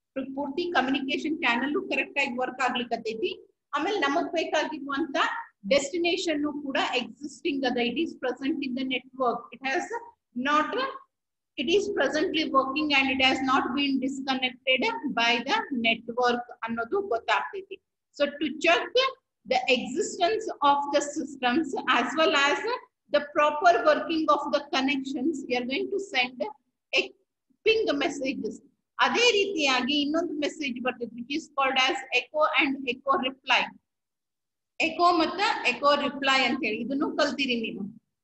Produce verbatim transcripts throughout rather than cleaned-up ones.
ಪೂರ್ತಿ communication channel correct ಆಗಿ work ಆಗ್ಲಿಕ್ಕತ್ತೈತಿ. ಆಮೇಲೆ ನಮಗ್ ಬೇಕಾಗಿರುವಂತ ಡೆಸ್ಟಿನೇಷನ್ ಕೂಡ ಎಕ್ಸಿಸ್ಟಿಂಗ್ ಅದ. It is present in the network. It has not it is presently working and it has not been disconnected by the network ಅನ್ನೋದು ಗೊತ್ತಾಗ್ತೈತಿ. So to check the existence of the systems as well as the proper working of the connections, we are going to send a ping messages. ಅದೇ ರೀತಿಯಾಗಿ ಇನ್ನೊಂದು message ಬರ್ತೈತಿ which is called as echo and echo reply. echo ಮತ್ತು echo reply ಅಂತ ಹೇಳಿ ಇದನ್ನು ಕಲ್ತಿರಿ ನೀವು.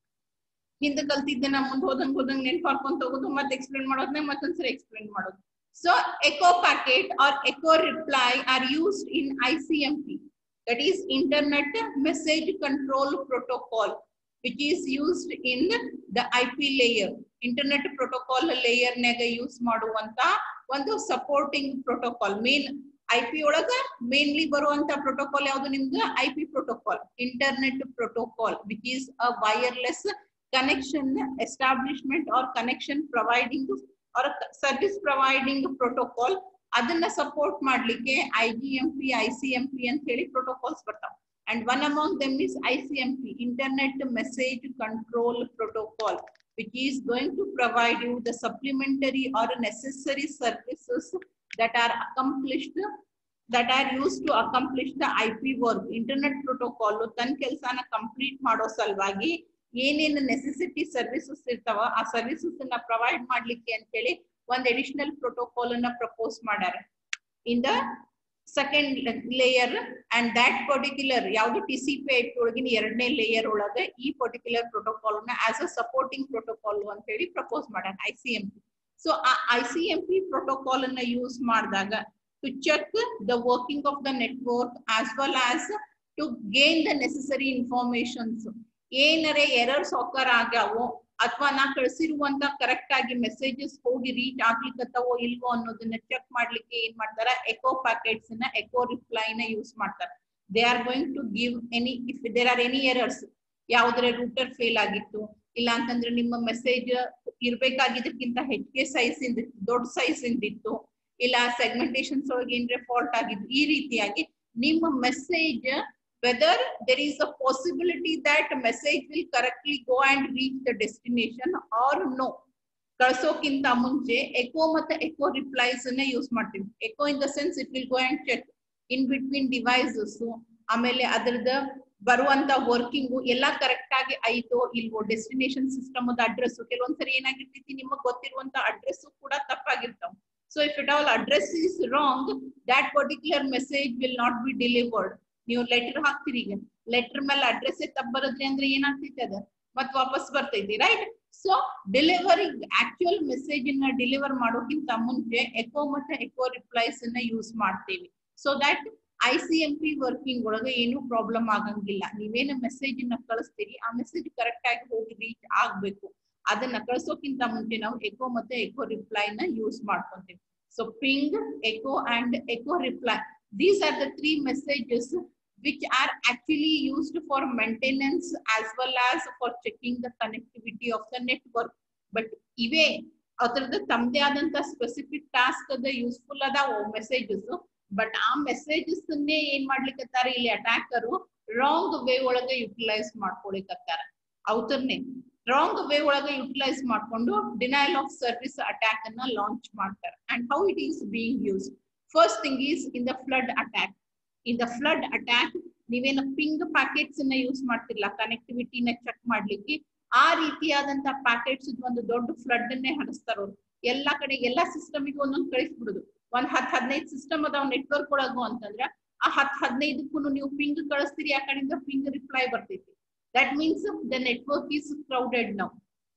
ಹಿಂದೆ ಕಲ್ತಿದ್ದನ್ನ ಮುಂದೆ ಹೋದಂಗ್ ಹೋದಂಗ್ ನೆನ್ಪು ಹಾಕೊಂತ ಹೋಗೋದು ಮತ್ತೆ ಎಕ್ಸ್ಪ್ಲೇನ್ ಮಾಡೋದನ್ನ ಮತ್ತೊಂದ್ಸರಿ ಎಕ್ಸ್ಪ್ಲೇನ್ ಮಾಡೋದು. So echo packet or echo reply are used in I C M P, that is Internet Message Control Protocol, which is used in the I P layer. Internet Protocol layer ನಾಗ use ಮಾಡುವಂತ ಒಂದು supporting protocol. Main I P ಒಳಗ mainly ಬರುವಂತ protocol ಯಾವುದು ನಿಮ್ದು I P protocol, internet protocol, which is a wireless connection establishment or connection providing or service providing protocol. ಅದನ್ನ support ಮಾಡ್ಲಿಕ್ಕೆ I G M P, I C M P ಅಂತ ಹೇಳಿ protocols ಬರ್ತಾವ. And one among them is I C M P, Internet Message Control Protocol, which is going to provide you the supplementary or necessary services that are accomplished that are used to accomplish the I P work. Internet protocol ತನ್ನ ಕೆಲಸನ complete ಮಾಡೋ ಸಲುವಾಗಿ ಏನೇನು necessity services ಇರ್ತಾವ ಆ services ಅನ್ನ provide ಮಾಡ್ಲಿಕ್ಕೆ ಅಂತ ಹೇಳಿ ಒಂದ್ ಅಡಿಷನಲ್ ಪ್ರೋಟೋಕಾಲ್ ಅನ್ನ ಪ್ರಪೋಸ್ ಮಾಡ್ಯಾರ in the second layer. And that particular ಯಾವ್ದು T C P I P ಒಳಗಿನ ಎರಡನೇ ಲೇಯರ್ ಒಳಗೆ ಈ ಪರ್ಟಿಕ್ಯುಲರ್ ಪ್ರೋಟೋಕಾಲ್ ನ ಆಸ್ ಅ ಸಪೋರ್ಟಿಂಗ್ ಪ್ರೋಟೋಕಾಲ್ ಅಂತ ಹೇಳಿ ಪ್ರಪೋಸ್ ಮಾಡ್ಯಾರ I C M P. So ಆ I C M P protocol ಅನ್ನ ಯೂಸ್ ಮಾಡಿದಾಗ to check the working of the network as well as to gain the necessary informations. ಏನರೆ errors occur ಆಗ್ಯಾವೋ ಅಥವಾ ನಾ ಕಳಿಸಿರುವಂತ ಕರೆಕ್ಟ್ ಆಗಿ ಮೆಸೇಜಸ್ ಹೋಗಿ ರೀಚ್ ಆಗ್ಲಿಕ್ಕತ್ತವೋ ಇಲ್ವೋ ಅನ್ನೋದನ್ನ ಚೆಕ್ ಮಾಡ್ಲಿಕ್ಕೆ ಏನ್ ಮಾಡ್ತಾರ, ಎಕೋ ಪ್ಯಾಕೆಟ್ಸ್ ನ ಎಕೋ ರಿಪ್ಲೈ ನ ಯೂಸ್ ಮಾಡ್ತಾರೆ. They are going to give any if there are any errors, ಯಾವ್ದ್ರೆ ರೂಟರ್ ಫೇಲ್ ಆಗಿತ್ತು, ಇಲ್ಲ ಅಂತಂದ್ರೆ ನಿಮ್ಮ ಮೆಸೇಜ್ ಇರ್ಬೇಕಾಗಿದ್ದಕ್ಕಿಂತ ಹೆಚ್ಚಿಗೆ ಸೈಜ್ ಇಂದ ದೊಡ್ಡ ಸೈಜ್ ಇಂದಿತ್ತು, ಇಲ್ಲ ಸೆಗ್ಮೆಂಟೇಶನ್ಸ್ ಒಳಗೆ ಏನ್ರೆ ಫಾಲ್ಟ್ ಆಗಿತ್ತು, ಈ ರೀತಿಯಾಗಿ ನಿಮ್ಮ message whether there is a possibility that message will correctly go and reach the destination or no. ಕಳ್ಸೋಕ್ಕಿಂತ ಮುಂಚೆ ಎಕೋ ಮತ್ತೆ ಎಕೋ ರಿಪ್ಲೈಸ್ ಅನ್ನ ಯೂಸ್ ಮಾಡ್ತೀವಿ. Echo in the sense it will go and check in between devices, ಆಮೇಲೆ ಅದ್ರದ ಬರುವಂತ working ಎಲ್ಲಾ correct ಆಗಿ ಐತೋ ಇಲ್ವೋ, ಡೆಸ್ಟಿನೇಷನ್ ಸಿಸ್ಟಮ್ ಅದ ಅಡ್ರೆಸ್ ಕೆಲವೊಂದ್ಸರಿ ಏನಾಗಿರ್ತೈತಿ ನಿಮಗ್ ಗೊತ್ತಿರುವಂತ ಅಡ್ರೆಸ್ ಕೂಡ ತಪ್ಪಾಗಿರ್ತಾವ. So if it all address is wrong, that particular message will not be delivered. ನೀವು ಲೆಟರ್ ಹಾಕ್ತಿರಿ, ಈಗ ಲೆಟರ್ ಮೇಲೆ ಅಡ್ರೆಸ್ ತಪ್ಪ ಬರದ್ರಿ ಅಂದ್ರೆ ಏನಾಗ್ತೈತಿ ಅದ ಮತ್ ವಾಪಸ್ ಬರ್ತೈತಿ, right? So delivery actual message ಅನ್ನ ಡೆಲಿವರ್ ಮಾಡೋಕ್ಕಿಂತ ಮುಂಚೆ ಎಕೋ ಮತ್ತೆ ಎಕೋ ರಿಪ್ಲೈಸ್ ಅನ್ನ ಯೂಸ್ ಮಾಡ್ತೇವಿ. So that I C M P working ಒಳಗೆ ಏನು ಪ್ರಾಬ್ಲಮ್ ಆಗಂಗಿಲ್ಲ. ನೀವೇನು ಮೆಸೇಜ್ ಅನ್ನ ಕಳಿಸ್ತೀರಿ ಆ ಮೆಸೇಜ್ ಕರೆಕ್ಟ್ ಆಗಿ ಹೋಗಿ ರೀಚ್ ಆಗ್ಬೇಕು. ಅದನ್ನ ಕಳ್ಸೋಕ್ಕಿಂತ ಮುಂಚೆ ನಾವು ಎಕೋ ಮತ್ತೆ ಎಕೋ ರಿಪ್ಲೈ ನ ಯೂಸ್ ಮಾಡ್ಕೊಂತೀವಿ. So ping, echo and echo reply, these are the three messages which are actually used for maintenance as well as for checking the connectivity of the network. But ive adrada tamde adanta specific task ada useful adavo messages, but aa messages ne en madlikattare illi attacker wrong way olaga utilize ಮಾಡ್ಕೊಳ್ಳಿಕತ್ತಾರ. ಅವತರ್ನೆ wrong way olaga utilize ಮಾಡ್ಕೊಂಡು denial of service attack ಅನ್ನ launch ಮಾಡ್ತಾರೆ. And how it is being used? First thing is in the flood attack. In the flood attack, ನೀವೇನು ping packets ಅನ್ನ use ಮಾಡ್ತಿರ್ಲ ಕನೆಕ್ಟಿವಿಟಿನ check ಮಾಡ್ಲಿಕ್ಕೆ, ಆ ರೀತಿಯಾದಂತ ಪ್ಯಾಕೆಟ್ಸ್ ಒಂದು ದೊಡ್ಡ ಫ್ಲಡ್ ಅನ್ನೇ ಹರಿಸ್ತಾರ ಅವ್ರು. ಎಲ್ಲಾ ಕಡೆ ಎಲ್ಲಾ ಸಿಸ್ಟಮಿಗೆ ಒಂದೊಂದು ಕಳಿಸ್ಬಿಡುದು. ಒಂದ್ ಹತ್ ಹದಿನೈದು ಸಿಸ್ಟಮ್ ಅದಾವ ನೆಟ್ವರ್ಕ್ ಒಳಗು ಅಂತಂದ್ರ ಆ ಹತ್ ಹದಿನೈದಕ್ಕೂ ನೀವು ಪಿಂಗ್ ಕಳಿಸ್ತೀರಿ, ಆ ಕಡೆಯಿಂದ ಪಿಂಗ್ ರಿಪ್ಲೈ ಬರ್ತೈತಿ. That means the network is crowded now.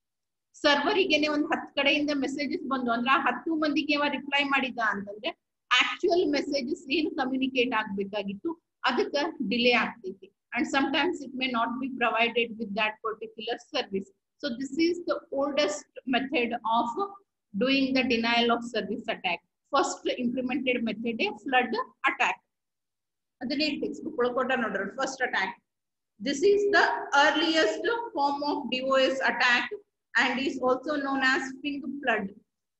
ಸರ್ವರಿಗೆನೆ ಒಂದ್ ಹತ್ ಕಡೆಯಿಂದ ಮೆಸೇಜಸ್ ಬಂದು ಅಂದ್ರೆ ಆ ಹತ್ತು ಮಂದಿಗೆ ರಿಪ್ಲೈ ಮಾಡಿದ ಅಂತಂದ್ರೆ ಆಕ್ಚುಯಲ್ ಮೆಸೇಜಸ್ ಏನು ಕಮ್ಯುನಿಕೇಟ್ ಆಗ್ಬೇಕಾಗಿತ್ತು ಅದಕ್ಕೆ ಡಿಲೇ ಆಗ್ತೈತಿ. And sometimes it may not be provided with that particular service. So this is the oldest method of doing the denial of service attack. First implemented method is flood attack. ಅದನ್ನೇ textbook ಒಳಗೆ ಕೊಟ್ಟ ನೋಡ್ರಿ, first attack. This is the earliest form of D O S attack and is also known as ping flood.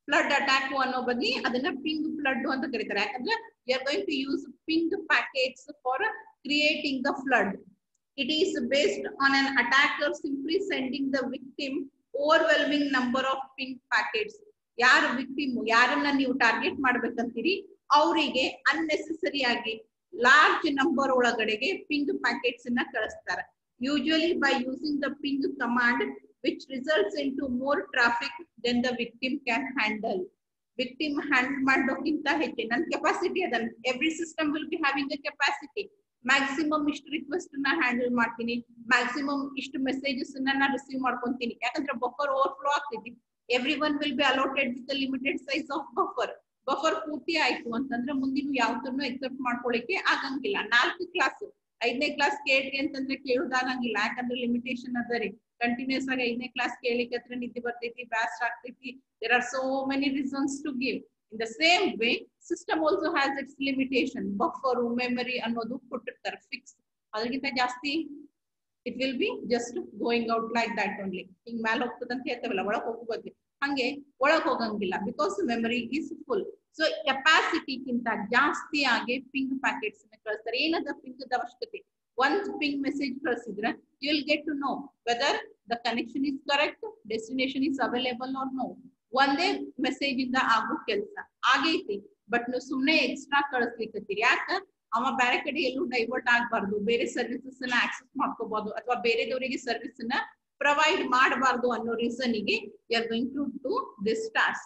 Flood attack ಅನ್ನೋ ಬದಲಿ ಅದನ್ನ ping flood ಅಂತ ಕರೀತಾರೆ. ಯಾಕಂದ್ರೆ we are going to use ping packets for creating the flood. It is based on an attacker simply sending the victim overwhelming number of ping packets. ಯಾರು victim, ಯಾರನ್ನ ನೀವು target ಮಾಡ್ಬೇಕಂತೀರಿ ಅವರಿಗೆ ಅನ್ನೆಸೆಸರಿ ಆಗಿ large number ಒಳಗಡೆಗೆ ping packets ಅನ್ನ ಕಳಿಸ್ತಾರೆ. Usually by using the ping command which results into more traffic than the victim can handle. Victim handle ಮಾಡೋಕ್ಕಿಂತ ಹೆಚ್ಚು ನನ್ನ ಕೆಪಾಸಿಟಿ ಅದ. Every system will be having a capacity. Maximum ಇಷ್ಟು request ನ handle ಮಾಡ್ತೀನಿ, maximum ಇಷ್ಟು ಮೆಸೇಜಸ್ ನಾನು receive ಮಾಡ್ಕೊಂತೀನಿ. ಯಾಕಂದ್ರೆ ಬಫರ್ ಓವರ್ಫ್ಲೋ ಆಗ್ತೈತಿ. Every one will be allotted with limited size of buffer. Buffer ಪೂರ್ತಿ ಆಯ್ತು ಅಂತಂದ್ರೆ ಮುಂದಿನ ಯಾವ್ದನ್ನು ಎಕ್ಸೆಪ್ಟ್ ಮಾಡ್ಕೊಳ್ಳಿಕ್ಕೆ ಆಗಂಗಿಲ್ಲ. ನಾಲ್ಕು ಕ್ಲಾಸ್, ಐದನೇ ಕ್ಲಾಸ್ ಕೇಳ್ರಿ ಅಂತಂದ್ರೆ ಕೇಳುದಾಗಂಗಿಲ್ಲ. ಯಾಕಂದ್ರೆ ಲಿಮಿಟೇಷನ್ ಅದ ರೀ. ಕಂಟಿನ್ಯೂಸ್ ಆಗಿ ಐದನೇ ಕ್ಲಾಸ್ ಕೇಳಿಕತ್ರ ನಿದ್ದೆ ಬರ್ತೈತಿ, ಬ್ಯಾಸ್ಟ್ ಆಗ್ತೈತಿ. There are so many reasons to give. In the same way system also has its limitation. Buffer, memory ಅನ್ನೋದು ಕೊಟ್ಟಿರ್ತಾರೆ ಫಿಕ್ಸ್. ಅದಕ್ಕಿಂತ ಜಾಸ್ತಿ it will be just going out like that only. ಹಿಂಗ್ ಮ್ಯಾಲ ಹೋಗ್ತದ ಅಂತ ಹೇಳ್ತೇವಲ್ಲ, ಒಳಗ್ ಹೋಗ್ಬೋದು, ಹಂಗೆ ಒಳಗ್ ಹೋಗಂಗಿಲ್ಲ. Because memory is full. So ಕೆಪಾಸಿಟಿಗಿಂತ ಜಾಸ್ತಿ ಆಗಿ ಪಿಂಗ್ ಪ್ಯಾಕೆಟ್ಸ್ ಕಳಿಸ್ತಾರೆ. ಏನದ ಪಿಂಗ್ ಅವಶ್ಯಕತೆ? Once ping message ಕಳಿಸಿದ್ರೆ you will get to know whether the connection is correct, destination is available or no. ಒಂದೇ ಮೆಸೇಜ್ ಇಂದ ಆಗೋ ಕೆಲಸ ಆಗೈತಿ, ಬಟ್ ನೀವು ಸುಮ್ಮನೆ ಎಕ್ಸ್ಟ್ರಾ ಕಳಿಸ್ಲಿಕ್ಕತ್ತೀರಿ. ಯಾಕ? ಅವ ಬೇರೆ ಕಡೆ ಎಲ್ಲೂ ಡೈವರ್ಟ್ ಆಗಬಾರ್ದು, ಬೇರೆ ಸರ್ವಿಸಸ್ ಅನ್ನ ಆಕ್ಸೆಸ್ ಮಾಡ್ಕೋಬಹುದು, ಅಥವಾ ಬೇರೆದವರಿಗೆ ಸರ್ವಿಸ್ ಅನ್ನ ಪ್ರೊವೈಡ್ ಮಾಡಬಾರ್ದು ಅನ್ನೋ ರೀಸನ್ ಗೆ you are going to do this task.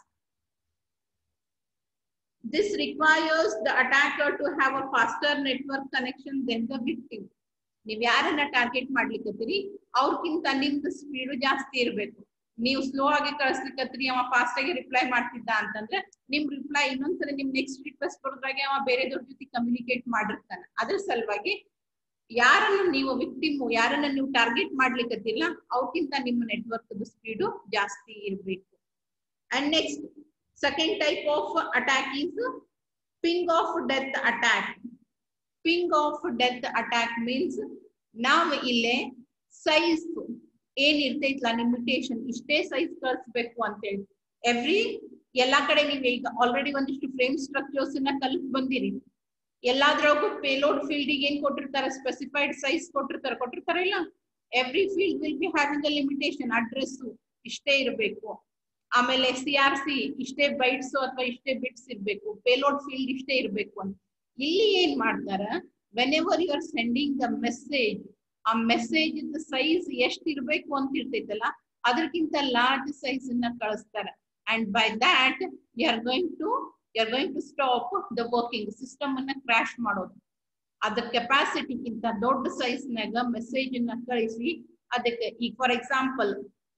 This requires the attacker to have a faster network connection than the victim. ನೀವ್ ಯಾರನ್ನ ಟಾರ್ಗೆಟ್ ಮಾಡ್ಲಿಕ್ಕತ್ತೀರಿ ಅವ್ರಕ್ಕಿಂತ ನಿಮ್ದು ಸ್ಪೀಡ್ ಜಾಸ್ತಿ ಇರ್ಬೇಕು. ನೀವು ಸ್ಲೋ ಆಗಿ ಕಳಿಸ್ಲಿಕ್ಕತ್ತೀರಿ, ಅವ ಫಾಸ್ಟ್ ಆಗಿ ರಿಪ್ಲೈ ಮಾಡ್ತಿದ್ದ ಅಂತಂದ್ರೆ ನಿಮ್ ರಿಪ್ಲೈ ಇನ್ನೊಂದ್ಸರಿ ನಿಮ್ ನೆಕ್ಸ್ಟ್ ರಿಕ್ವೆಸ್ಟ್ ಬರೋದ್ರಾಗೆ ಅವ ಬೇರೆದವ್ರ ಜೊತೆ ಕಮ್ಯುನಿಕೇಟ್ ಮಾಡಿರ್ತಾನೆ. ಅದ್ರ ಸಲುವಾಗಿ ಯಾರನ್ನ ನೀವು ವಿಕ್ಟಿಮ್, ಯಾರನ್ನ ನೀವು ಟಾರ್ಗೆಟ್ ಮಾಡ್ಲಿಕ್ಕತ್ತಿಲ್ಲ ಅವ್ರಕ್ಕಿಂತ ನಿಮ್ಮ ನೆಟ್ವರ್ಕ್ ಸ್ಪೀಡು ಜಾಸ್ತಿ ಇರ್ಬೇಕು. And next second type of attack is ping of death attack. Ping of death attack means ನಾವ್ ಇಲ್ಲೇ ಸೈಜ್ ಏನ್ ಇರ್ತೈತ್ಲಾ ಲಿಮಿಟೇಷನ್, ಇಷ್ಟೇ ಸೈಜ್ ಕಳಿಸ್ಬೇಕು ಅಂತೇಳಿ ಎವ್ರಿ ಎಲ್ಲಾ ಕಡೆ ನೀವು ಈಗ ಆಲ್ರೆಡಿ ಒಂದಿಷ್ಟು ಫ್ರೇಮ್ ಸ್ಟ್ರಕ್ಚರ್ಸ್ ನ ಕಲಿತ್ ಬಂದಿರಿ. ಎಲ್ಲಾದ್ರೊಳಗೂ ಪೇಲೋಡ್ ಫೀಲ್ಡ್ ಏನ್ ಕೊಟ್ಟಿರ್ತಾರೆ, ಸ್ಪೆಸಿಫೈಡ್ ಸೈಜ್ ಕೊಟ್ಟಿರ್ತಾರೆ ಕೊಟ್ಟಿರ್ತಾರ ಇಲ್ಲ. Every field will be having a limitation. Address ಇಷ್ಟೇ ಇರಬೇಕು, ಆಮೇಲೆ ಸಿ ಆರ್ ಸಿ ಇಷ್ಟೇ ಬೈಟ್ಸ್ ಅಥವಾ ಇಷ್ಟೇ ಬಿಟ್ಸ್ ಇರ್ಬೇಕು, ಪೇಲೋಡ್ ಫೀಲ್ಡ್ ಇಷ್ಟೇ ಇರ್ಬೇಕು ಅಂತ. ಇಲ್ಲಿ ಏನ್ ಮಾಡ್ತಾರ, whenever you are sending the message, ಆ ಮೆಸೇಜ್ ಸೈಜ್ ಎಷ್ಟ್ ಇರ್ಬೇಕು ಅಂತ ಇರ್ತೈತಲ್ಲ ಅದಕ್ಕಿಂತ ಲಾರ್ಜ್ ಸೈಜ್ ಅನ್ನ ಕಳಿಸ್ತಾರ. And by that you are going to you are going to stop the working. System ಅನ್ನ ಕ್ರಾಶ್ ಮಾಡೋದು. ಅದ್ರ ಕೆಪಾಸಿಟಿಗಿಂತ ದೊಡ್ಡ ಸೈಜ್ ನಾಗ ಮೆಸೇಜ್ ಅನ್ನ ಕಳಿಸಿ ಅದಕ್ಕೆ ಈಗ ಫಾರ್ ಎಕ್ಸಾಂಪಲ್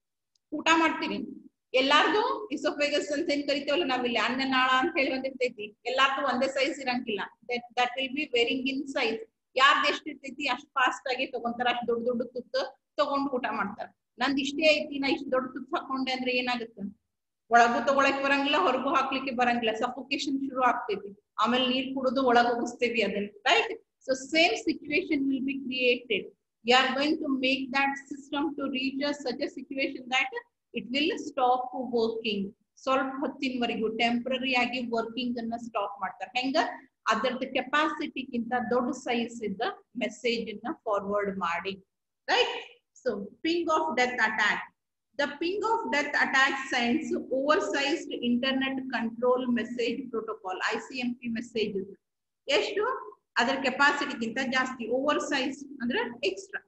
ಊಟ ಮಾಡ್ತೀರಿ, ಎಲ್ಲಾರ್ದು ಇಸೋಫೇಗಸ್ ಅಂತ ಏನ್ ಕರಿತೇವಲ್ಲ ನಾವಿಲ್ಲಿ ಅನ್ನನಾಳ ಅಂತ ಹೇಳಿ ಬಂದಿರ್ತೈತಿ. ಎಲ್ಲಾರ್ದು ಒಂದೇ ಸೈಜ್ ಇರಂಗಿಲ್ಲ. That that will be varying in size. ಯಾರ್ದು ಎಷ್ಟ್ ಇರ್ತೈತಿ ಅಷ್ಟ್ ಫಾಸ್ಟ್ ಆಗಿ ತಗೊಂತಾರ, ಅಷ್ಟ್ ದೊಡ್ಡ ದೊಡ್ಡ ತುತ್ತು ತಗೊಂಡು ಊಟ ಮಾಡ್ತಾರ. ನಂದ್ ಇಷ್ಟೇ ಐತಿ, ನಾ ಇಷ್ಟ ದೊಡ್ಡ ತುತ್ತು ಹಾಕೊಂಡೆ ಅಂದ್ರೆ ಏನಾಗುತ್ತೆ? ಒಳಗೂ ತಗೊಳಕ್ ಬರಂಗಿಲ್ಲ, ಹೊರಗೂ ಹಾಕ್ಲಿಕ್ಕೆ ಬರಂಗಿಲ್ಲ, ಸಫೋಕೇಶನ್ ಶುರು ಆಗ್ತೈತಿ. ಆಮೇಲೆ ನೀರ್ ಕುಡಿದು ಒಳಗ್ ಹೋಗಿಸ್ತೇವಿ ಅದನ್ನ, right? So same situation will be created. You are going to make that system to reach a such a situation that it will stop working. ಸ್ವಲ್ಪ ಹೊತ್ತಿನವರೆಗೂ ಟೆಂಪರರಿ ಆಗಿ ವರ್ಕಿಂಗ್ ಅನ್ನ ಸ್ಟಾಪ್ ಮಾಡ್ತಾರೆ. ಹೆಂಗ? ಅದರದ ಕೆಪಾಸಿಟಿಗಿಂತ ದೊಡ್ಡ ಸೈಜ್ ಇದ್ದ ಮೆಸೇಜ್ ಅನ್ನ ಫಾರ್ವರ್ಡ್ ಮಾಡಿ, right? So ping of death attack. The ping of death attack sends oversized internet control message protocol, I C M P messages. ಎಷ್ಟು? ಅದರ ಕೆಪಾಸಿಟಿಗಿಂತ ಜಾಸ್ತಿ. ಓವರ್ ಸೈಜ್ ಅಂದ್ರೆ extra.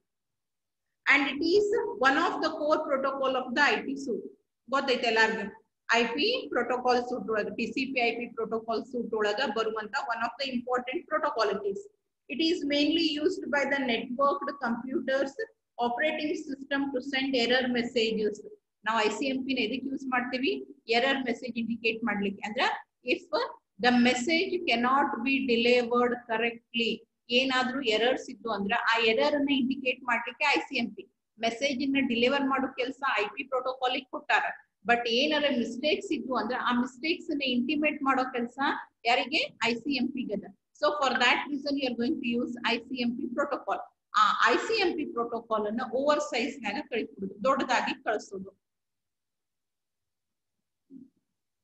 And it is one of the core protocol of the I P suite. ಗೊತ್ತೈತೆ ಎಲ್ಲಾರ್ಗು I P protocol suite ಒಳಗ T C P I P protocol suite ಒಳಗ ಬರುವಂತ one of the important protocol it is. It is mainly used by the networked computers operating system to send error messages. ನಾವು I C M P ನ ಎದಕ್ಕೆ use ಮಾಡ್ತೀವಿ? error message indicate ಮಾಡ್ಲಿಕ್ಕೆ. ಅಂದ್ರೆ if the message cannot be delivered correctly, ಏನಾದ್ರೂ errors ಇತ್ತು ಅಂದ್ರೆ ಆ ಎರರ್ ಅನ್ನ ಇಂಡಿಕೇಟ್ ಮಾಡ್ಲಿಕ್ಕೆ I C M P message ಅನ್ನ ಡಿಲಿವರ್ ಮಾಡೋ ಕೆಲಸ ಐ ಪಿ ಪ್ರೋಟೋಕಾಲ್ ಕೊಟ್ಟಾರ. ಬಟ್ ಏನಾರ ಮಿಸ್ಟೇಕ್ಸ್ ಇತ್ತು ಅಂದ್ರೆ ಆ ಮಿಸ್ಟೇಕ್ಸ್ ಅನ್ನ ಇಂಟಿಮೇಟ್ ಮಾಡೋ ಕೆಲಸ ಯಾರಿಗೆ? ಐ ಸಿ ಎಂ ಪಿ ಗದ. So for that reason you are going to use I C M P protocol. ಆ I C M P protocol ಅನ್ನ ಓವರ್ ಸೈಜ್ ನಾಗ ಕಳಿಸ್ಬಿಡುದು, ದೊಡ್ಡದಾಗಿ ಕಳಿಸೋದು.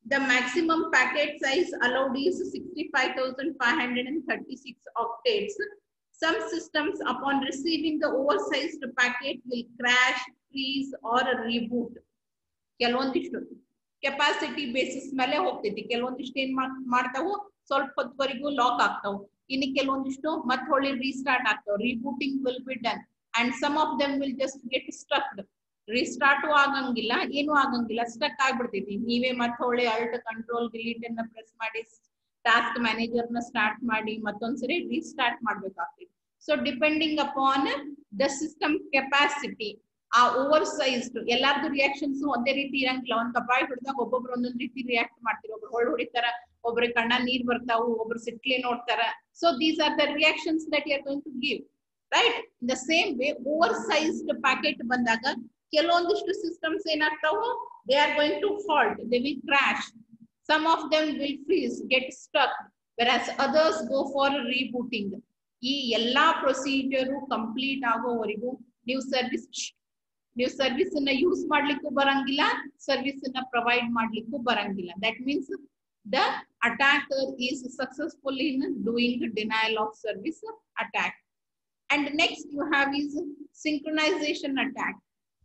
The maximum packet size allowed is sixty-five thousand five hundred thirty-six octets. Some systems, upon receiving the oversized packet, will crash, freeze, or reboot. ಕೆಲವೊಂದಿಷ್ಟು capacity basis ಮೇಲೆ ಹೋಗ್ತೈತಿ. ಕೆಲವೊಂದಿಷ್ಟು ಏನ್ ಮಾಡ್ತಾವು, ಸ್ವಲ್ಪ ಹೊತ್ತವರೆಗೂ ಲಾಕ್ ಆಗ್ತಾವು. ಇನ್ನು ಕೆಲವೊಂದಿಷ್ಟು ಮತ್ತೆ ಹೊಳ್ಳಿ ರೀಸ್ಟಾರ್ಟ್ ಆಗ್ತಾವ. Rebooting will be done and some of them will just get stucked. Restart ಆಗಂಗಿಲ್ಲ, ಏನು ಆಗಂಗಿಲ್ಲ, ಸ್ಟಕ್ ಆಗ್ಬಿಡ್ತೈತಿ. ನೀವೇ ಮತ್ತೆ ಹೊಳ್ಳಿ ಅಲ್ಟ್ ಕಂಟ್ರೋಲ್ ಡಿಲೀಟ್ ಅನ್ನ ಪ್ರೆಸ್ ಮಾಡಿ ಟಾಸ್ಕ್ ಮ್ಯಾನೇಜರ್ ನ ಸ್ಟಾರ್ಟ್ ಮಾಡಿ ಮತ್ತೊಂದ್ಸರಿ ರೀಸ್ಟಾರ್ಟ್ ಮಾಡ್ಬೇಕಾಗ್ತೈತಿ. So depending upon the system capacity, ಆ ಓವರ್ ಸೈಜ್ಡ್ ಎಲ್ಲಾರ್ದು ರಿಯಾಕ್ಷನ್ಸ್ ಒಂದೇ ರೀತಿ ಇರಂಗಿಲ್ಲ. ಒಂದ್ ಕಪಾಯಿ ಹಿಡಿದಾಗ ಒಬ್ಬೊಬ್ರು ಒಂದೊಂದ್ ರೀತಿ ರಿಯಾಕ್ಟ್ ಮಾಡ್ತೀವಿ. ಒಬ್ರು ಹೊಳ್ ಹೊಡಿತಾರ, ಒಬ್ರಿಗೆ ಕಣ್ಣ ನೀರ್ ಬರ್ತಾವು, ಒಬ್ರು ಸಿಟ್ಲಿ ನೋಡ್ತಾರ. So these are the reactions that you are going to give, right? In the same way over sized packet ಬಂದಾಗ ಕೆಲವೊಂದಿಷ್ಟು ಸಿಸ್ಟಮ್ಸ್ ಏನಾಗ್ತಾವು, they are going to fault, they will crash. Some of them will freeze, get stuck, whereas others go for rebooting. ಈ ಎಲ್ಲಾ procedure complete ಆಗೋವರೆಗೂ ನೀವು service ನೀವು service ಅನ್ನ use ಮಾಡ್ಲಿಕ್ಕೂ ಬರಂಗಿಲ್ಲ, ಸರ್ವಿಸ್ ಅನ್ನ ಪ್ರೊವೈಡ್ ಮಾಡ್ಲಿಕ್ಕೂ ಬರಂಗಿಲ್ಲ. That means the attacker is successful in doing denial of service attack. And next you have is synchronization attack.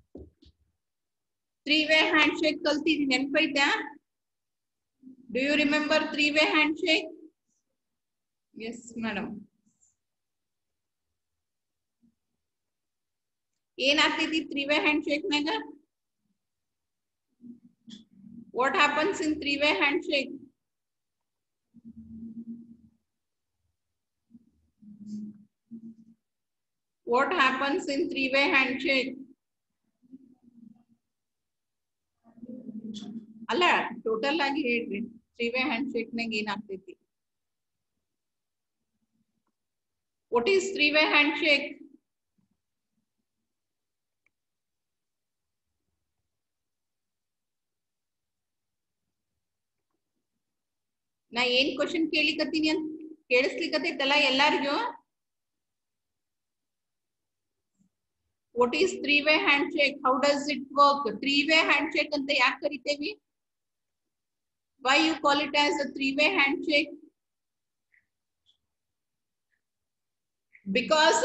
Three way handshake ಕಲ್ತಿದ್ವಿ, ನೆನಪೈತಾ? Do you remember three way handshake? Yes madam. ಏನಾಗ್ತೈತಿ three way handshake ನಾಗ? What happens in three way handshake? What happens in three way handshake? ಅಲ್ಲ, total ಆಗಿ ಹೇಳ್ರಿ, three way handshake ನಾಗ ಏನಾಗ್ತೈತಿ? What is three way handshake? ನಾ ಏನ್ question ಕೇಳಿಕತ್ತೀನಿ ಅಂತ ಕೇಳಿಸ್ಲಿಕ್ಕತ್ತೈತಲ್ಲ ಎಲ್ಲಾರಿಗೂ? What is three way handshake? How does it work? Three way handshake ಅಂತ ಯಾಕೆ ಕರಿತೇವಿ? Why you call it as a three way handshake? Because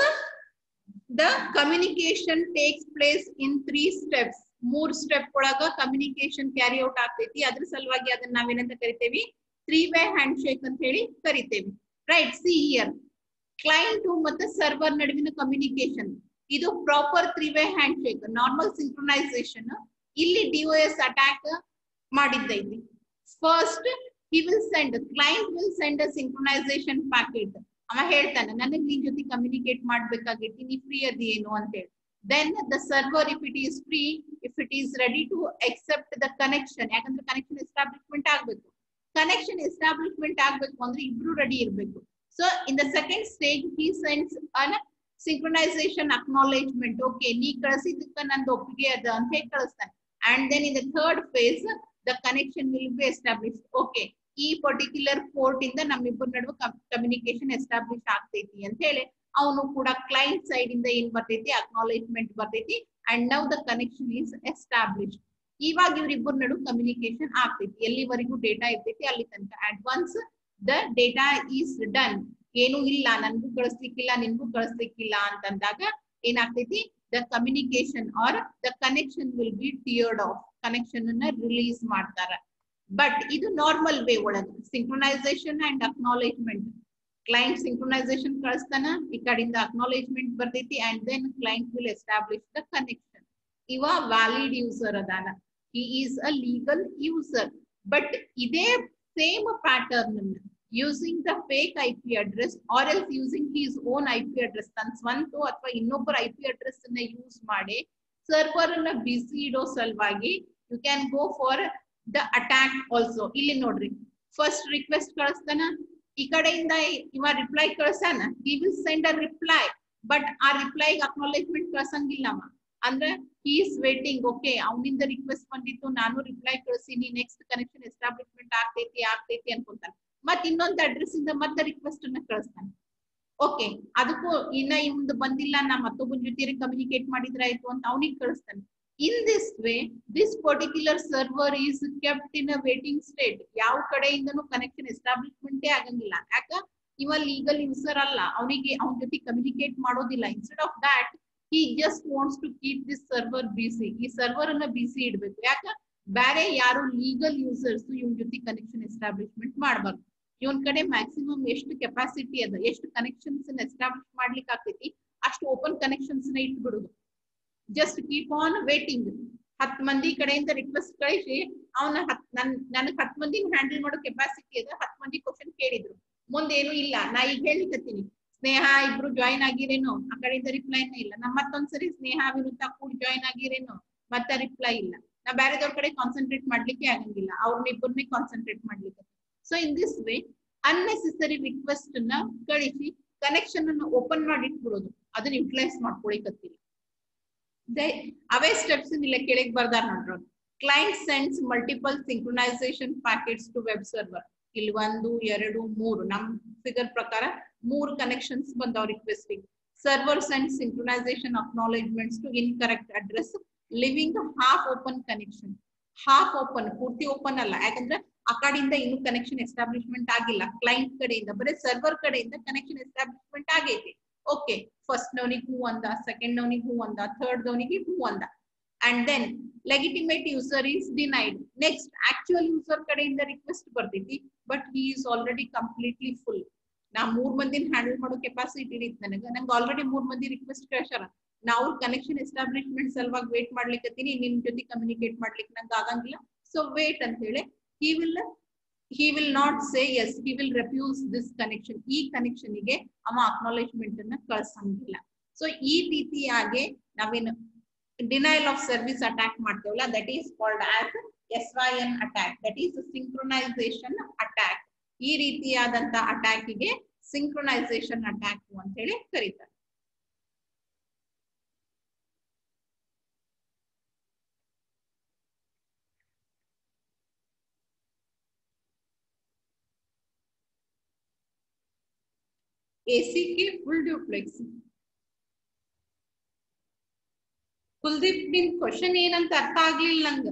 the communication takes place in three steps. ಮೂರ್ step ಒಳಗ communication carry out ಆಗ್ತೈತಿ. ಅದ್ರ ಸಲುವಾಗಿ ಅದನ್ನ ನಾವೇನಂತ ಕರಿತೇವಿ? ತ್ರೀ ವೇ ಹ್ಯಾಂಡ್ ಶೇಕ್ ಅಂತ ಹೇಳಿ ಕರಿತೇವೆ. ರೈಟ್? ಸಿ ಹಿಯರ್, ಕ್ಲೈಂಟ್ ಮತ್ತೆ ಸರ್ವರ್ ನಡುವಿನ ಕಮ್ಯುನಿಕೇಶನ್ ಇದು proper three way handshake. Normal synchronization ಇಲ್ಲಿ ಡಿಒಎಸ್ ಅಟ್ಯಾಕ್ ಮಾಡಿದ್ದೈತಿ. First he will send, client will send a synchronization packet. ಅವ ಹೇಳ್ತಾನೆ ನನಗೆ ನಿನ್ ಜೊತೆ ಕಮ್ಯುನಿಕೇಟ್ ಮಾಡ್ಬೇಕಾಗೈತಿ, ನೀ ಫ್ರೀ ಅದಿ ಏನು ಅಂತ ಹೇಳಿ. Then the server, if it is free, if it is ready to accept the connection, ಯಾಕಂದ್ರೆ ಕನೆಕ್ಷನ್ ಎಸ್ಟಾಬ್ಲಿಷ್ಮೆಂಟ್ ಆಗ್ಬೇಕು. ಕನೆಕ್ಷನ್ ಎಸ್ಟಾಬ್ಲಿಷ್ಮೆಂಟ್ ಆಗ್ಬೇಕು ಅಂದ್ರೆ ಇಬ್ರು ರೆಡಿ ಇರ್ಬೇಕು. So in the second stage he sends an synchronization acknowledgement. Okay, ನೀ ಕಳಿಸಿದ್ದಕ್ಕ ನಂದು ಒಪ್ಪಿಗೆ ಅದ ಅಂತ ಹೇಳಿ ಕಳಿಸ್ತಾನೆ. And then in the third phase the connection will be established. Okay, ಈ ಪರ್ಟಿಕ್ಯುಲರ್ ಪೋರ್ಟ್ ಇಂದ ನಮ್ಮಿಬ್ಬರ ನಡುವೆ ಕಮ್ಯುನಿಕೇಶನ್ ಎಸ್ಟಾಬ್ಲಿಷ್ ಆಗ್ತೈತಿ ಅಂತ ಹೇಳಿ ಅವನು ಕೂಡ ಕ್ಲೈಂಟ್ ಸೈಡ್ ಇಂದ ಏನ್ ಬರ್ತೈತಿ, ಅಕ್ನಾಲೇಜ್ಮೆಂಟ್ ಬರ್ತೈತಿ. And now the connection is establish. ಇವಾಗ ಇವ್ರಿಬ್ಬರ ನಡುವೆ ಕಮ್ಯುನಿಕೇಶನ್ ಆಗ್ತೈತಿ. ಎಲ್ಲಿವರೆಗೂ ಡೇಟಾ ಇರ್ತೈತಿ ಅಲ್ಲಿ ತನಕ. At once the data is done, ಏನು ಇಲ್ಲ, ನನ್ಗೂ ಕಳಿಸ್ಲಿಕ್ಕಿಲ್ಲ ನಿನ್ಗೂ ಕಳಿಸ್ಲಿಕ್ಕಿಲ್ಲ ಅಂತಂದಾಗ ಏನಾಗ್ತೈತಿ, the communication or the connection will be teared off. Connection ಅನ್ನ ರಿಲೀಸ್ ಮಾಡ್ತಾರ. ಬಟ್ ಇದು ನಾರ್ಮಲ್ ವೇ ಒಳಗೆ synchronization and acknowledgement. Client synchronization ಕಳಿಸ್ತಾನ, ಈ ಕಡೆಯಿಂದ ಅಕ್ನಾಲೇಜ್ಮೆಂಟ್ ಬರ್ತೈತಿ. And then client will establish the connection. ಇವ ವ್ಯಾಲಿಡ್ ಯೂಸರ್ ಅದಾನ, he is a legal user. But ಇದೇ ಸೇಮ್ ಪ್ಯಾಟರ್ನ್ ಅನ್ನ using the fake I P address or else using his own I P address, ತನ್ನ ಸ್ವಂತ ಅಥವಾ ಇನ್ನೊಬ್ಬರ I P address ಅನ್ನ use ಮಾಡಿ ಸರ್ವರ್ ಅನ್ನ ಬಿಸಿ ಇಡೋ ಸಲುವಾಗಿ you can go for the attack also. ಇಲ್ಲಿ ನೋಡ್ರಿ, ಫಸ್ಟ್ ರಿಕ್ವೆಸ್ಟ್ ಕಳಿಸ್ತಾನ, ಈ ಕಡೆಯಿಂದ ಇವ ರಿಪ್ಲೈ ಕಳ್ಸಾನ, he will send a reply, but ಆ ರಿಪ್ಲೈ ಅಕ್ನಾಲೇಜ್ಮೆಂಟ್ ಕಳ್ಸಂಗಿಲ್ಲವ. ಅಂದ್ರೆ he is waiting. ಓಕೆ, ಅವನಿಂದ ರಿಕ್ವೆಸ್ಟ್ ಬಂದಿತ್ತು, ನಾನು ರಿಪ್ಲೈ ಕಳಿಸಿನಿ, ನೆಕ್ಸ್ಟ್ ಕನೆಕ್ಷನ್ ಎಸ್ಟಾಬ್ಲಿಷ್ಮೆಂಟ್ ಆಗ್ತೈತಿ ಆಗ್ತೈತಿ ಅನ್ಕೊಂತಾನೆ. ಮತ್ ಇನ್ನೊಂದು ಅಡ್ರೆಸ್ ಇಂದ ಮತ್ತೆ ರಿಕ್ವೆಸ್ಟ್ ಅನ್ನ ಕಳಿಸ್ತಾನೆ. ಓಕೆ, ಅದಕ್ಕೂ ಇನ್ನ ಇವಂದು ಬಂದಿಲ್ಲ, ನಾ ಮತ್ತೊಬ್ಬನ ಜೊತೆ ಕಮ್ಯುನಿಕೇಟ್ ಮಾಡಿದ್ರೆ ಆಯ್ತು ಅಂತ ಅವನಿಗೆ ಕಳಿಸ್ತಾನೆ. In this way, this particular server is kept in a waiting state. ಯಾವ ಕಡೆಯಿಂದನೂ ಕನೆಕ್ಷನ್ ಎಸ್ಟಾಬ್ಲಿಷ್ಮೆಂಟೇ ಆಗಂಗಿಲ್ಲ. ಯಾಕ ಇವ ಲೀಗಲ್ ಯೂಸರ್ ಅಲ್ಲ, ಅವನಿಗೆ ಅವನ ಜೊತೆ ಕಮ್ಯುನಿಕೇಟ್ ಮಾಡೋದಿಲ್ಲ. Instead of that he just wants to keep this server busy. ಈ ಸರ್ವರ್ ಅನ್ನ ಬಿಸಿ ಇಡಬೇಕು. ಯಾಕ ಬೇರೆ ಯಾರು ಲೀಗಲ್ ಯೂಸರ್ಸ್ ಇವನ್ ಜೊತೆ ಕನೆಕ್ಷನ್ ಎಸ್ಟಾಬ್ಲಿಷ್ಮೆಂಟ್ ಮಾಡಬಾರ್ದು. ಇವನ್ ಕಡೆ ಮ್ಯಾಕ್ಸಿಮಮ್ ಎಷ್ಟು ಕೆಪಾಸಿಟಿ ಅದ, ಎಷ್ಟು ಕನೆಕ್ಷನ್ಸ್ ಎಸ್ಟಾಬ್ಲಿಷ್ ಮಾಡ್ಲಿಕ್ಕೆ ಆಗ್ತೈತಿ ಅಷ್ಟು ಓಪನ್ ಕನೆಕ್ಷನ್ಸ್ ನ ಇಟ್ಬಿಡುದು. Just keep on waiting. ಹತ್ ಮಂದಿ ಕಡೆಯಿಂದ ರಿಕ್ವೆಸ್ಟ್ ಕಳಿಸಿ ಅವನ ಹತ್ ನನ್ ನನಗ್ ಹತ್ ಮಂದಿನ ಹ್ಯಾಂಡಲ್ ಮಾಡೋ ಕೆಪಾಸಿಟಿ ಅದ, ಹತ್ ಮಂದಿ ಕ್ವಶನ್ ಕೇಳಿದ್ರು, ಮುಂದೇನು ಇಲ್ಲ. ನಾ ಈಗ ಹೇಳಿಕತ್ತೀನಿ ಸ್ನೇಹ ಇಬ್ರು ಜಾಯಿನ್ ಆಗಿರೇನು, ಆ ಕಡೆಯಿಂದ ರಿಪ್ಲೈನೇ ಇಲ್ಲ. ನಾ ಮತ್ತೊಂದ್ಸರಿ ಸ್ನೇಹ ವಿರುದ್ಧ ಕೂಡ ಜಾಯಿನ್ ಆಗಿರೇನು, ಮತ್ತ ರಿಪ್ಲೈ ಇಲ್ಲ. ನಾ ಬೇರೆದವ್ರ ಕಡೆ ಕಾನ್ಸಂಟ್ರೇಟ್ ಮಾಡ್ಲಿಕ್ಕೆ ಆಗಂಗಿಲ್ಲ, ಅವ್ರನ್ನಿಬ್ಬರನ್ನೇ ಕಾನ್ಸಂಟ್ರೇಟ್ ಮಾಡ್ಲಿಕ್ಕೆ. So in this way unnecessary request ನ ಕಳಿಸಿ ಕನೆಕ್ಷನ್ ಅನ್ನು ಓಪನ್ ಮಾಡಿ ಇಟ್ಬಿಡೋದು, ಅದನ್ನ ಯುಟಿಲೈಸ್ ಮಾಡ್ಕೊಳಿಕತ್ತಿಲ್ಲ. ಅವೇ ಸ್ಟೆಪ್ಸ್ ಇಲ್ಲ ಕೆಳಗೆ ಬರ್ದಾರ ನೋಡ್ರಿ. Client sends multiple synchronization packets to web server. ಇಲ್ಲಿ ಒಂದು ಎರಡು ಮೂರು ನಮ್ ಫಿಗರ್ ಪ್ರಕಾರ ಮೂರು ಕನೆಕ್ಷನ್ಸ್ ಬಂದಾವ್ requesting. Server send synchronization acknowledgements to incorrect address leaving half open connection. Half open, ಪೂರ್ತಿ ಓಪನ್ ಅಲ್ಲ, ಯಾಕಂದ್ರೆ ಆ ಕಡೆಯಿಂದ ಇನ್ನು ಕನೆಕ್ಷನ್ ಎಸ್ಟಾಬ್ಲಿಷ್ಮೆಂಟ್ ಆಗಿಲ್ಲ. ಕ್ಲೈಂಟ್ ಕಡೆಯಿಂದ ಬರೀ ಸರ್ವರ್ ಕಡೆಯಿಂದ ಕನೆಕ್ಷನ್ ಎಸ್ಟಾಬ್ಲಿಷ್ಮೆಂಟ್ ಆಗೈತಿ. ಓಕೆ, ಫಸ್ಟ್ ನವನಿಗೆ ಹೂ ಅಂದ, ಸೆಕೆಂಡ್ ನವನಿಗೆ ಹೂ ಅಂದ, ಥರ್ಡ್ ನವನಿಗೆ ಹೂ ಅಂದ. And then legitimate user is denied. Next actual user ಕಡೆಯಿಂದ ರಿಕ್ವೆಸ್ಟ್ ಬರ್ತೈತಿ, but he is already completely full. ನಾ ಮೂರ್ ಮಂದಿನ ಹ್ಯಾಂಡಲ್ ಮಾಡೋ ಕೆಪಾಸಿಟಿ ಇತ್ತು ನನಗೆ, ನಂಗೆ ಆಲ್ರೆಡಿ ಮೂರ್ ಮಂದಿ ರಿಕ್ವೆಸ್ಟ್ ಕಳ್ಸಾರ. ನಾವು ಕನೆಕ್ಷನ್ ಎಸ್ಟಾಬ್ಲಿಷ್ಮೆಂಟ್ ಸಲುವಾಗಿ ವೇಟ್ ಮಾಡ್ಲಿಕ್ಕತ್ತೀನಿ, ನಿಮ್ ಜೊತೆ ಕಮ್ಯುನಿಕೇಟ್ ಮಾಡ್ಲಿಕ್ಕೆ ನಂಗೆ ಆಗಂಗಿಲ್ಲ, ಸೊ ವೇಟ್ ಅಂತ ಹೇಳಿ he will he will not say yes, he will refuse this connection. ಈ ಕನೆಕ್ಷನ್ ಗೆ ಅವ ಅಕ್ನಾಲೆಜ್ಮೆಂಟ್ ಅನ್ನ ಕಳ್ಸಂಗಿಲ್ಲ. ಸೊ ಈ ರೀತಿಯಾಗಿ ನಾವೇನು ಡಿನೈಲ್ ಆಫ್ ಸರ್ವಿಸ್ ಅಟ್ಯಾಕ್ ಮಾಡ್ತೇವಲ್ಲ, that is called as S Y N attack, that is synchronization attack. ಈ ರೀತಿಯಾದಂತ ಅಟ್ಯಾಕ್ ಗೆ ಸಿಂಕ್ರೊನೈಸೇಷನ್ ಅಟ್ಯಾಕ್ ಅಂತ ಹೇಳಿ ಕರೀತಾರೆ. A C K full duplex. Kuldeep ನಿಮ್ ಕ್ವಶನ್ ಏನಂತ ಅರ್ಥ ಆಗ್ಲಿಲ್ಲ ನಂಗ.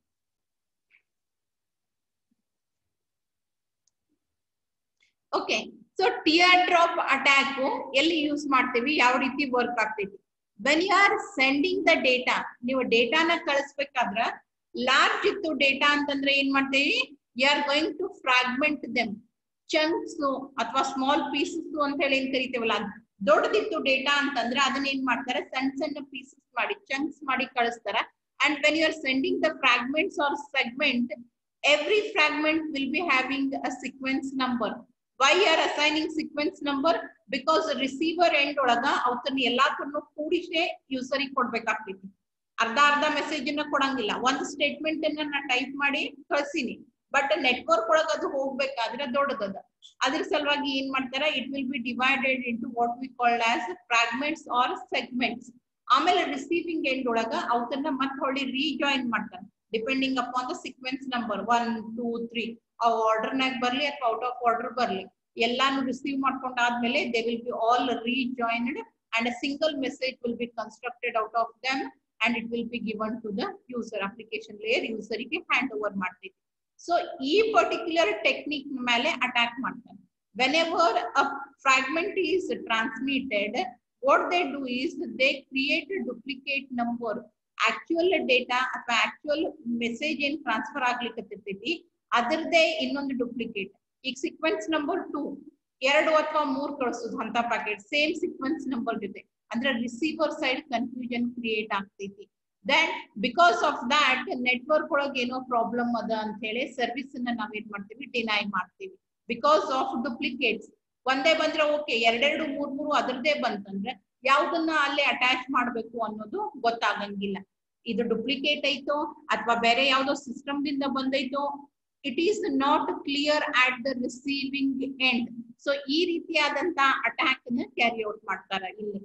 Okay, so teardrop attack ಎಲ್ಲಿ ಯೂಸ್ ಮಾಡ್ತೀವಿ, ಯಾವ ರೀತಿ ವರ್ಕ್ ಆಗ್ತೈತಿ? When you are sending the data, ನೀವು ಡೇಟಾನ ಕಳಿಸ್ಬೇಕಾದ್ರ ಲಾರ್ಜ್ ಇತ್ತು ಡೇಟಾ ಅಂತಂದ್ರೆ ಏನ್ ಮಾಡ್ತೇವಿ, you are going to fragment them. Chunks ಅಥವಾ ಸ್ಮಾಲ್ ಪೀಸಸ್ ಅಂತ ಹೇಳಿ ಏನ್ ಕರಿತೇವಲ್ಲ, ದೊಡ್ಡದಿತ್ತು ಡೇಟಾ ಅಂತಂದ್ರೆ ಅದನ್ನ ಏನ್ ಮಾಡ್ತಾರೆ, ಸಣ್ಣ ಸಣ್ಣ ಪೀಸಸ್ ಮಾಡಿ ಚಂಕ್ಸ್ ಮಾಡಿ ಕಳಿಸ್ತಾರ. And when you are sending the fragments or segment, every fragment will be having a sequence number. Why are assigning sequence number? Because receiver end ಒಳಗ ಅವತ್ತನ್ನ ಎಲ್ಲಾತನ್ನು ಕೂಡಿಸೇ ಯೂಸರಿಗೆ ಕೊಡ್ಬೇಕಾಗ್ತೈತಿ. ಅರ್ಧ ಅರ್ಧ ಮೆಸೇಜ್ ಅನ್ನ ಕೊಡಂಗಿಲ್ಲ. ಒಂದು ಸ್ಟೇಟ್ಮೆಂಟ್ ಅನ್ನ ನಾ ಟೈಪ್ ಮಾಡಿ ಕಳ್ಸಿನಿ, ಬಟ್ ನೆಟ್ವರ್ಕ್ ಒಳಗ ಅದು ಹೋಗ್ಬೇಕಾದ್ರೆ ದೊಡ್ಡದದ. ಅದ್ರ ಸಲುವಾಗಿ ಏನ್ ಮಾಡ್ತಾರ, it will be divided into what we called as fragments or segments. ಆಮೇಲೆ ರಿಸೀವಿಂಗ್ ಎಂಡ್ ಒಳಗ ಅವತ್ತನ್ನ ಮತ್ತೆ ಹೊಳ್ಳಿ ರೀಜಾಯಿನ್ ಮಾಡ್ತಾರ, depending upon the sequence number one two three. ಆ ಆರ್ಡರ್ನಾಗ ಬರ್ಲಿ ಅಥವಾ ಔಟ್ ಆಫ್ ಆರ್ಡರ್ ಬರ್ಲಿ, ಎಲ್ಲಾನು ರಿಸೀವ್ ಮಾಡ್ಕೊಂಡಾದ್ಮೇಲೆ they will be all rejoined and a single message will be constructed out of them and it will be given to the user. Application layer ಯೂಸರಿಗೆ hand over ಮಾಡ್ತೈತಿ. So ಈ particular technique ಮೇಲೆ attack ಮಾಡ್ತಾರೆ. Whenever a fragment is transmitted, what they do is they create a duplicate number. Actual data ಅಥವಾ actual message ಏನ್ transfer ಆಗ್ಲಿಕ್ಕೆ ಅದರದೇ ಇನ್ನೊಂದು duplicate. ಈಗ ಸೀಕ್ವೆನ್ಸ್ ನಂಬರ್ ಟೂ ಎರಡು ಅಥವಾ ಮೂರ್ ಕಳಿಸೋದು ಅಂತ ಪ್ಯಾಕೆಟ್ ಸೇಮ್ ಸೀಕ್ವೆನ್ಸ್ ನಂಬರ್ ಜೊತೆ, ಅಂದ್ರೆ ರಿಸೀವರ್ ಸೈಡ್ ಕನ್ಫ್ಯೂಷನ್ ಕ್ರಿಯೇಟ್ ಆಗ್ತೈತಿ. Then because of that network ಒಳಗೆ ಏನೋ ಪ್ರಾಬ್ಲಮ್ ಅದ ಅಂತ ಹೇಳಿ ಸರ್ವಿಸ್ ಅನ್ನ ನಾವೇನ್ ಮಾಡ್ತೀವಿ, ಡಿನೈ ಮಾಡ್ತೀವಿ. ಬಿಕಾಸ್ ಆಫ್ ಡುಪ್ಲಿಕೇಟ್ಸ್ ಒಂದೇ ಬಂದ್ರೆ ಓಕೆ, ಎರಡೆರಡು ಮೂರ್ ಮೂರು ಅದರದೇ ಬಂತಂದ್ರೆ ಯಾವ್ದನ್ನ ಅಲ್ಲಿ ಅಟ್ಯಾಚ್ ಮಾಡ್ಬೇಕು ಅನ್ನೋದು ಗೊತ್ತಾಗಂಗಿಲ್ಲ. ಇದು ಡುಪ್ಲಿಕೇಟ್ ಐತೋ ಅಥವಾ ಬೇರೆ ಯಾವ್ದೋ ಸಿಸ್ಟಮ್ ದಿಂದ ಬಂದೈತೋ, it is not clear at the receiving end. So ಈ ರೀತಿಯಾದಂತ ಅಟ್ಯಾಕ್ ನ ಕ್ಯಾರಿ ಔಟ್ ಮಾಡ್ತಾರೆ ಇಲ್ಲಿ.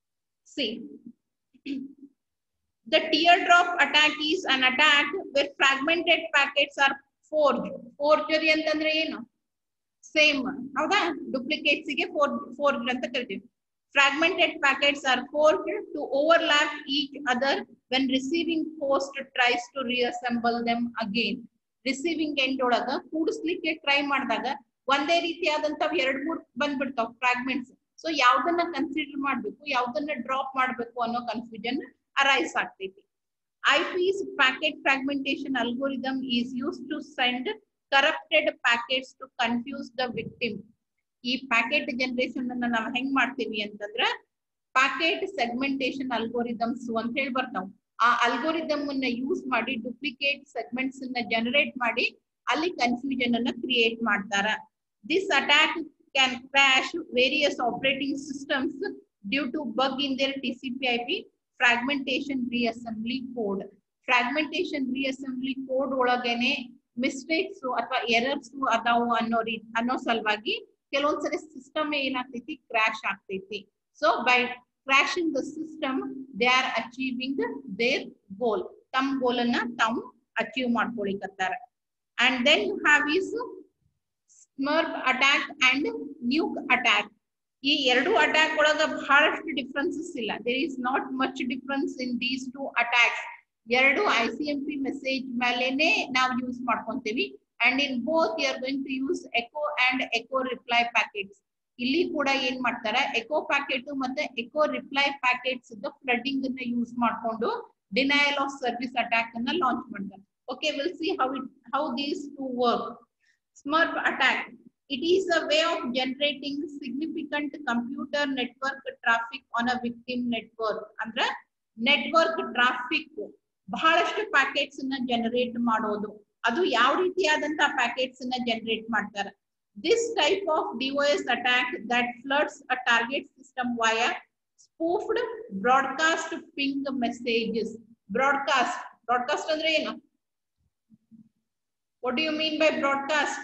See the teardrop attack is an attack where fragmented packets are forged. Forgery ಅಂತಂದ್ರೆ ಏನು? ಸೇಮ್ ಹೌದಾ, ಡುಪ್ಲಿಕೇಟ್ಸ್ ಗೆ ಫೋರ್ಜ್ ಅಂತ ಕರಿತೀವಿ. Fragmented packets are forced to overlap each other when receiving host tries to reassemble them again. Receiving end ಒಳಗ ಕೂಡಿಸ್ಲಿಕ್ಕೆ try ಮಾಡಿದಾಗ ಒಂದೇ ರೀತಿಯಾದಂತ ಎರಡ್ ಮೂರ್ ಬಂದ್ಬಿಡ್ತಾವ ಫ್ರಾಗ್ಮೆಂಟ್ಸ್. ಸೊ ಯಾವ್ದನ್ನ ಕನ್ಸಿಡರ್ ಮಾಡ್ಬೇಕು, ಯಾವ್ದನ್ನ ಡ್ರಾಪ್ ಮಾಡ್ಬೇಕು ಅನ್ನೋ ಕನ್ಫ್ಯೂಷನ್ ಅರೈಸ್ ಆಗ್ತೈತಿ. I P's packet fragmentation algorithm is used to send corrupted packets to confuse the victim. ಈ ಪ್ಯಾಕೆಟ್ ಜನರೇಷನ್ ಅನ್ನ ನಾವು ಹೆಂಗ್ ಮಾಡ್ತೀವಿ ಅಂತಂದ್ರ ಪ್ಯಾಕೆಟ್ ಸೆಗ್ಮೆಂಟೇಶನ್ ಅಲ್ಗೋರಿದಮ್ಸ್ ಅಂತ ಹೇಳಿ ಬರ್ತಾವ. ಆ ಅಲ್ಗೋರಿದಮ್ ಅನ್ನ ಯೂಸ್ ಮಾಡಿ ಡುಪ್ಲಿಕೇಟ್ ಸೆಗ್ಮೆಂಟ್ಸ್ ಅನ್ನ ಜನರೇಟ್ ಮಾಡಿ ಅಲ್ಲಿ ಕನ್ಫ್ಯೂಷನ್ ಅನ್ನ ಕ್ರಿಯೇಟ್ ಮಾಡ್ತಾರ. This attack can crash various operating systems due to bug in their T C P I P fragmentation reassembly code. Fragmentation reassembly code ಒಳಗೇನೆ ಮಿಸ್ಟೇಕ್ಸ್ ಅಥವಾ errors ಅದಾವು ಅನ್ನೋ ರೀತಿ ಅನ್ನೋ ಸಲುವಾಗಿ ಕೆಲವೊಂದ್ಸರಿ ಸಿಸ್ಟಮ್ ಏನಾಗ್ತೈತಿ ಕ್ರಾಶ್ ಆಗ್ತೈತಿ. So by crashing the system they are achieving their goal. ತಮ್ಮ ಗೋಲ್ ಅನ್ನ ತಾವು ಅಚೀವ್ ಮಾಡ್ಕೊಳಿಕತ್ತಾರ. And then you have is smurf attack and nuke attack. ಈ ಎರಡು ಅಟ್ಯಾಕ್ ಒಳಗ ಬಹಳಷ್ಟು ಡಿಫ್ರೆನ್ಸಸ್ ಇಲ್ಲ. There is not much difference in these two attacks. ಎರಡು I C M P message ಮೇಲೆನೆ ನಾವು ಯೂಸ್ ಮಾಡ್ಕೊಂತೀವಿ. And in both you are going to use echo and echo reply packets. ಇಲ್ಲಿ ಕೂಡ ಏನ್ ಮಾಡ್ತಾರೆ, ಎಕೋ ಪ್ಯಾಕೆಟ್ ಮತ್ತೆ ಎಕೋ ರಿಪ್ಲೈ ಪ್ಯಾಕೆಟ್ಸ್ ಫ್ಲಡ್ಡಿಂಗ್ ಅನ್ನ ಯೂಸ್ ಮಾಡ್ಕೊಂಡು ಡಿನಯಲ್ ಆಫ್ ಸರ್ವಿಸ್ ಅಟ್ಯಾಕ್ ಅನ್ನ ಲಾಂಚ್ ಮಾಡ್ತಾರೆ. Okay, will see how it how these two work. Smurf attack. It is a way of generating significant computer network traffic on a victim network. ಅಂದ್ರೆ network traffic ಬಹಳಷ್ಟು packets ಅನ್ನ generate ಮಾಡೋದು. ಅದು ಯಾವ ರೀತಿಯಾದಂತ packets ಅನ್ನ generate ಮಾಡ್ತಾರೆ. This type of D O S attack that floods a target system via spoofed broadcast ping messages. Broadcast. Broadcast ಅಂದ್ರೆ ಏನು? What do you mean by broadcast?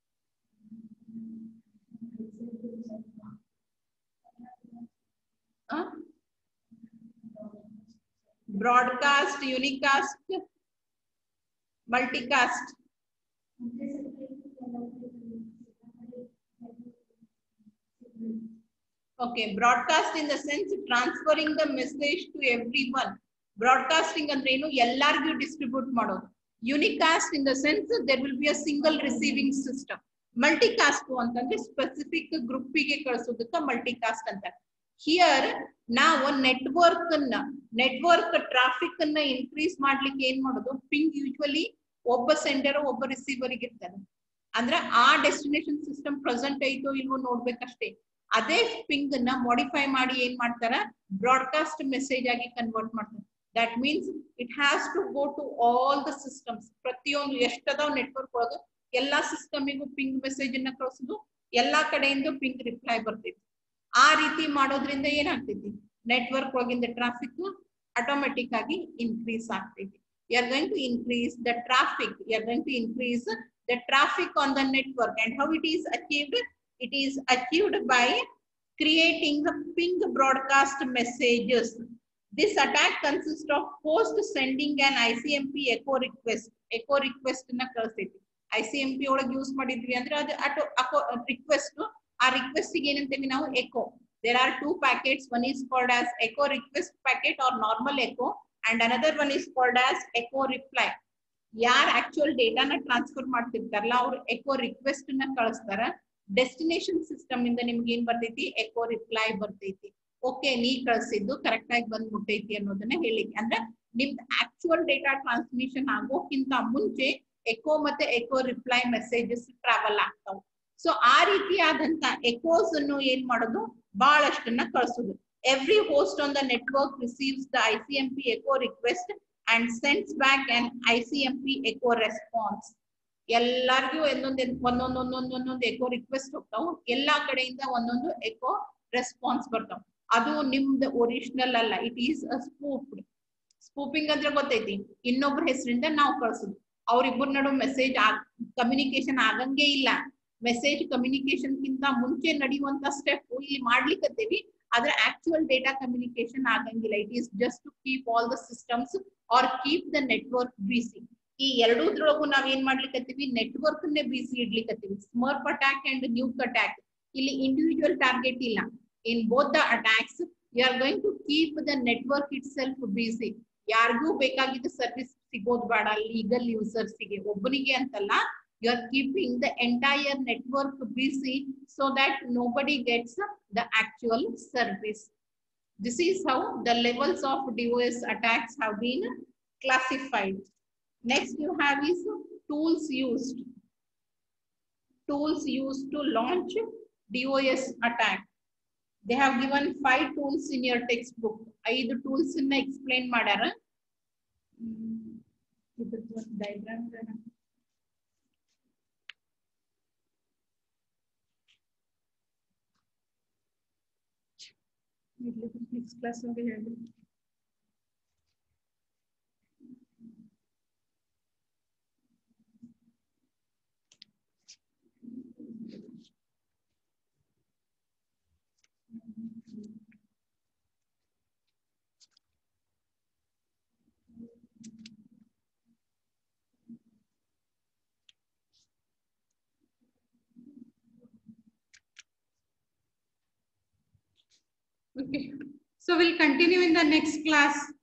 Huh? Broadcast, unicast, multicast. Okay, broadcast in the sense transferring the message to everyone. Broadcasting ಅಂದ್ರೆ ಏನು, ಎಲ್ಲರಿಗೂ distribute ಮಾಡೋದು. Unicast in the sense there will be a single receiving system. Multicast ಅಂತಂದ್ರೆ specific ಗ್ರೂಪಿಗೆ ಕಳಿಸೋದಕ್ಕೆ multicast ಅಂತಾರೆ. Here ನಾವು network ಅನ್ನ ನೆಟ್ವರ್ಕ್ ಟ್ರಾಫಿಕ್ ಅನ್ನ ಇನ್ಕ್ರೀಸ್ ಮಾಡ್ಲಿಕ್ಕೆ ಏನ್ ಮಾಡೋದು, ಪಿಂಗ್ ಯೂಶುವಲಿ ಒಬ್ಬ ಸೆಂಡರ್ ಒಬ್ಬ ರಿಸೀವರ್ ಇರ್ತಾರೆ. ಅಂದ್ರೆ ಆ ಡೆಸ್ಟಿನೇಷನ್ ಸಿಸ್ಟಮ್ ಪ್ರೆಸೆಂಟ್ ಐತೋ ಇಲ್ವೋ ನೋಡ್ಬೇಕಷ್ಟೇ. ಅದೇ ಪಿಂಗ್ ಅನ್ನ ಮಾಡಿಫೈ ಮಾಡಿ ಏನ್ ಮಾಡ್ತಾರ, ಬ್ರಾಡ್ಕಾಸ್ಟ್ ಮೆಸೇಜ್ ಆಗಿ ಕನ್ವರ್ಟ್ ಮಾಡ್ತಾರೆ. That means it has to go to all the systems. ಪ್ರತಿಯೊಂದು ಎಷ್ಟದಾವ್ ನೆಟ್ವರ್ಕ್ ಒಳಗ ಎಲ್ಲಾ ಸಿಸ್ಟಮಿಗೂ ಪಿಂಗ್ ಮೆಸೇಜ್ ಅನ್ನ ಕಳಿಸೋದು, ಎಲ್ಲಾ ಕಡೆಯಿಂದ ಪಿಂಗ್ ರಿಪ್ಲೈ ಬರ್ತೈತಿ. ಆ ರೀತಿ ಮಾಡೋದ್ರಿಂದ ಏನಾಗ್ತೈತಿ, ನೆಟ್ವರ್ಕ್ ಒಳಗಿಂದ ಟ್ರಾಫಿಕ್ ಆಟೋಮೆಟಿಕ್ ಆಗಿ ಇನ್ಕ್ರೀಸ್ ಆಗ್ತೈತಿ. You are going to increase the traffic, you are going to increase the traffic on the network. And how it is achieved? It is achieved by creating the ping broadcast messages. This attack consists of host sending an I C M P echo request. Echo request na ಕಳಿಸ್ತೈತಿ. I C M P ಒಳಗೆ use ಮಾಡಿದ್ವಿ ಅಂದ್ರೆ ಅದು auto request. ಆ request ಗೆ ಏನಂತೀವಿ ನಾವು, echo. There are two packets. One is called as echo request packet or normal echo, and another one is called as echo reply. ಯಾರ್ actual ಡೇಟಾನ ಟ್ರಾನ್ಸ್ಫರ್ ಮಾಡ್ತಿರ್ತಾರಲ್ಲ ಅವ್ರು ಎಕೋ ರಿಕ್ವೆಸ್ಟ್ ನ ಕಳಿಸ್ತಾರ. ಡೆಸ್ಟಿನೇಷನ್ ಸಿಸ್ಟಮ್ ಇಂದ ನಿಮ್ಗೆ ಏನ್ ಬರ್ತೈತಿ, ಎಕೋ ರಿಪ್ಲೈ ಬರ್ತೈತಿ. ಓಕೆ, ನೀ ಕಳ್ಸಿದ್ದು ಕರೆಕ್ಟ್ ಆಗಿ ಬಂದ್ ಮುಟ್ಟೈತಿ ಅನ್ನೋದನ್ನ ಹೇಳಿಕ್ಕೆ. ಅಂದ್ರೆ ನಿಮ್ದು ಆಕ್ಚುಯಲ್ ಡೇಟಾ ಟ್ರಾನ್ಸ್ಮಿಷನ್ ಆಗೋಕ್ಕಿಂತ ಮುಂಚೆ ಎಕೋ ಮತ್ತೆ ಎಕೋ ರಿಪ್ಲೈ ಮೆಸೇಜಸ್ ಟ್ರಾವೆಲ್ ಆಗ್ತಾವ. ಸೊ ಆ ರೀತಿಯಾದಂತ ಎಕೋಸ್ ಅನ್ನು ಏನ್ ಮಾಡೋದು, ಬಹಳಷ್ಟನ್ನ ಕಳ್ಸೋದು. Every host on the network receives the I C M P echo request and sends back an I C M P echo response. ಎಲ್ಲರಿಗೂ ಒಂದೊಂದ್ ಒಂದೊಂದ್ ಒಂದೊಂದ್ ಒಂದೊಂದು ಎಕೋ ರಿಕ್ವೆಸ್ಟ್ ಹೋಗ್ತಾವ. ಎಲ್ಲಾ ಕಡೆಯಿಂದ ಒಂದೊಂದು ಎಕೋ ರೆಸ್ಪಾನ್ಸ್ ಬರ್ತಾವ. ಅದು ನಿಮ್ದು ಒರಿಜಿನಲ್ ಅಲ್ಲ, ಇಟ್ ಈಸ್ ಅ ಸ್ಪೂಪ್ಡ್. ಸ್ಪೂಪಿಂಗ್ ಅಂದ್ರೆ ಗೊತ್ತೈತಿ, ಇನ್ನೊಬ್ರ ಹೆಸರಿಂದ ನಾವು ಕಳ್ಸುದು. ಅವ್ರಿಬ್ಬರ ನಡು ಮೆಸೇಜ್ ಕಮ್ಯುನಿಕೇಶನ್ ಆಗಂಗೆ ಇಲ್ಲ. ಮೆಸೇಜ್ ಕಮ್ಯುನಿಕೇಶನ್ ಗಿಂತ ಮುಂಚೆ ನಡೆಯುವಂತ ಸ್ಟೆಪ್ ಇಲ್ಲಿ ಮಾಡ್ಲಿಕ್ಕತ್ತೀವಿ, ಆದ್ರೆ ಆಕ್ಚುಯಲ್ ಡೇಟಾ ಕಮ್ಯುನಿಕೇಶನ್ ಆಗಂಗಿಲ್ಲ. It is just to keep all the systems are keep the network busy. ಈ ಎರಡೂದ್ರೊಳಗು ನಾವ್ ಏನ್ ಮಾಡ್ಲಿಕ್ಕತ್ತೀವಿ, ನೆಟ್ವರ್ಕ್ ನೇ ಬಿಸಿ ಇಡ್ಲಿಕ್ಕತ್ತೀವಿ. Smurf attack and nuke attack ಇಲ್ಲಿ ಇಂಡಿವಿಜುವಲ್ ಟಾರ್ಗೆಟ್ ಇಲ್ಲ, in both the attacks, you are going to keep the network itself busy. ಯಾರಿಗೂ ಬೇಕಾಗಿದ್ದ ಸರ್ವಿಸ್ ಸಿಗೋದು ಬೇಡ ಲೀಗಲ್ ಯೂಸರ್ಸ್ಗೆ ಒಬ್ಬನಿಗೆ ಅಂತಲ್ಲ. You are keeping the entire network busy so that nobody gets the actual service. This is how the levels of DOS attacks have been classified. Next you have is tools used. Tools used to launch DOS attack. They have given five tools in your textbook. Five tools in explain madara. Diagram. Next class will be here. Okay, so we'll continue in the next class.